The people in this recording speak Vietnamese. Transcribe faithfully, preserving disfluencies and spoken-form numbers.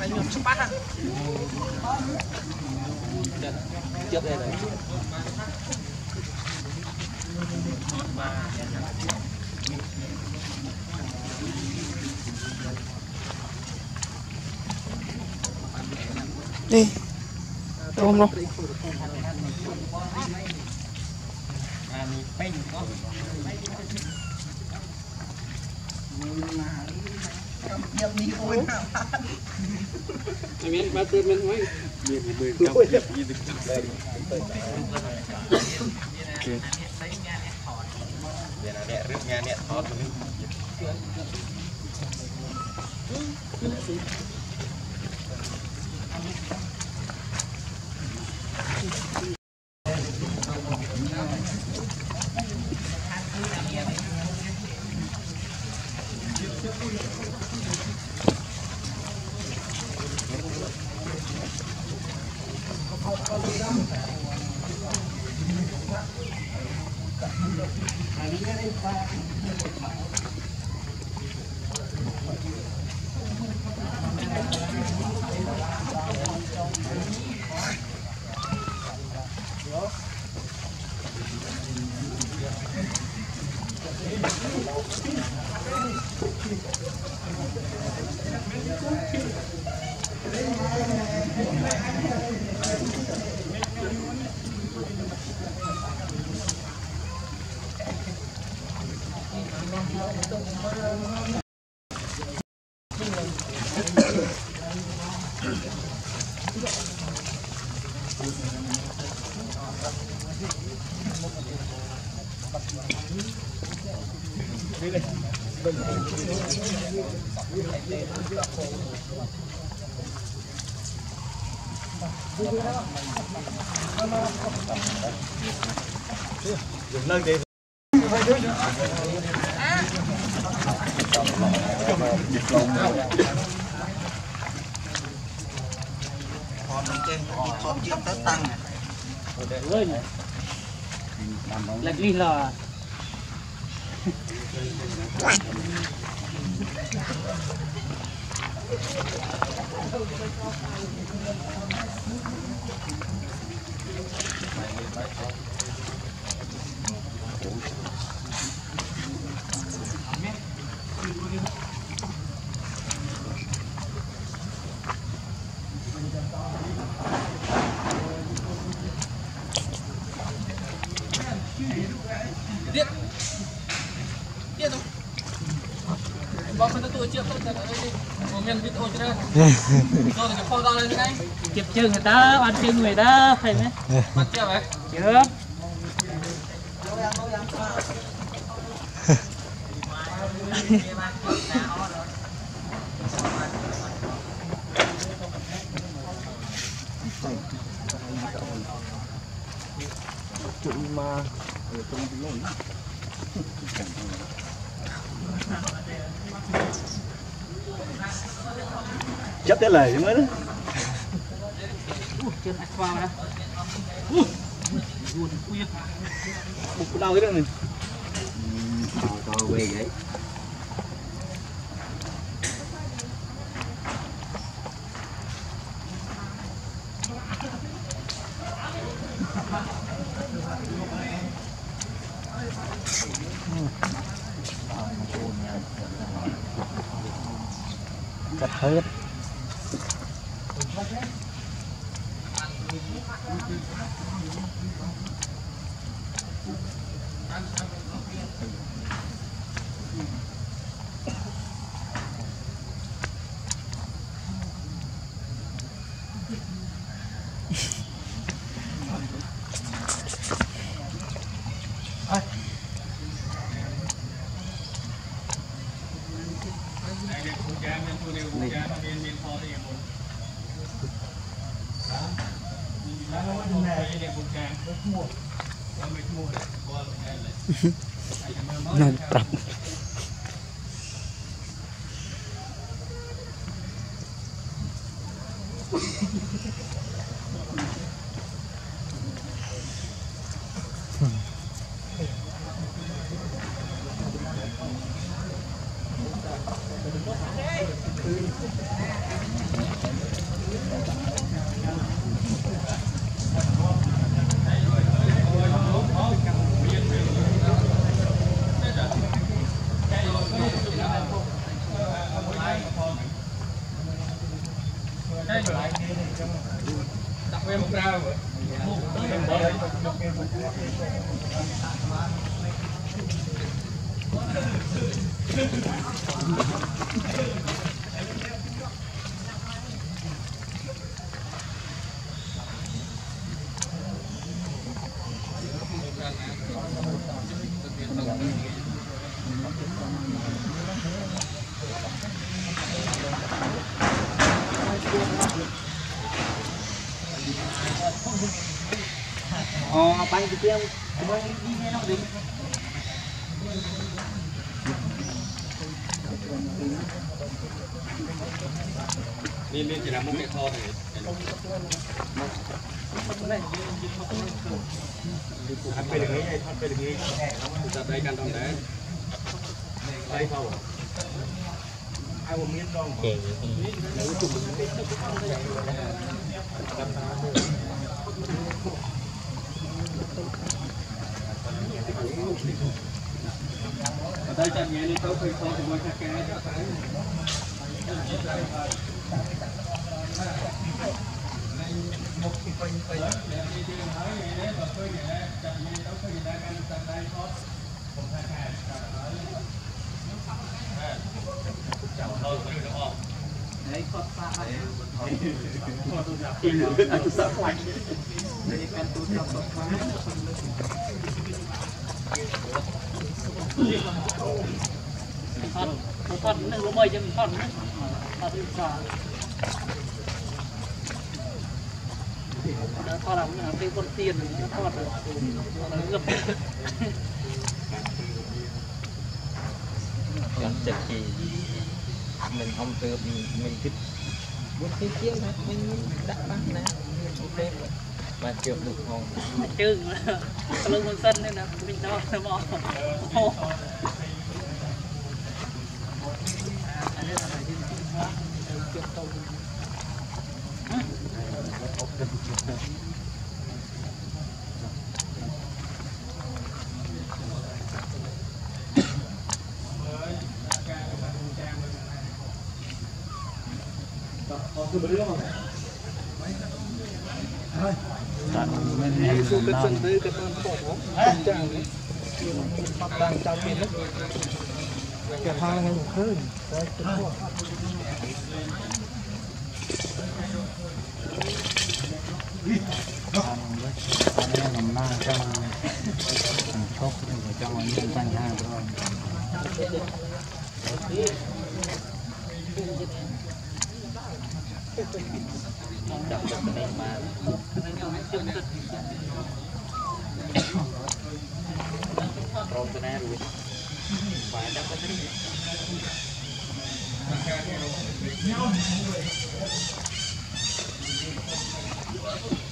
Trước đây này. Đi. Tôm luôn. Miền Bắc miền miền mấy miền miền Bắc gì được đây để là đẻ rước nghe đẻ thọt mình dừng lên đi. Còn trên con chiếc tới tăng lên lật đi lò điện điện không bao phân tôi chưa phân ở đây đi một miền vịt ôi chưa rồi thì kho ra lên ngay chụp chân người ta ăn chân người ta phảiไหมăn chưa vậy chưa chụp mà ở trong cái lối chấp tới lời mới đó chân ác qua mà bụng đau cái đó này to quê vậy cắt hết. Nên tập đặt em ra rồi Ờ, bánh thì tiêu, bánh đi nghe nó đi. Miên miên chỉ làm một cái kho thì ăn phải được nghĩ hay thoát phải được nghĩ tập đây căn trong đấy đây không ai một miếng không nếu chụp mình biết được ở đây chẳng nhẽ đi tấu phải kho thì mua cái cái đó phải một cái quanh quanh đấy con xa đấy anh sợ quanh đấy con tôi sợ sợ quá con con nó mời cho mình con con đi xả con làm cái con tiền nó con nó ngập Làm chật gì mình không từ mình thích bước cái chiếc này mình đã bắt nè ok mà chưa được ngon chứ lưng con sân nên là mình nó nó mò mình xuống cái sân tới cái con bột đó không chàng đấy đang trong bên đó cái thang ngay một khơi đấy cái bột anh em nằm na trong chốt ở trong những căn nhà thôi đập được cái này mà rồi cái này rồi phải đập cái này